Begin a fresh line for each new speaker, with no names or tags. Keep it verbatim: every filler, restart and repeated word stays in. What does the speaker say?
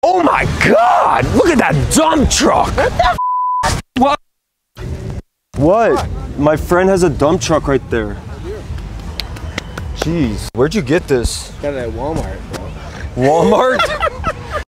Oh my God! Look at that dump truck! What the f? What?
What? My friend has a dump truck right there. Jeez, where'd you get this?
Got it at Walmart, bro.
Walmart?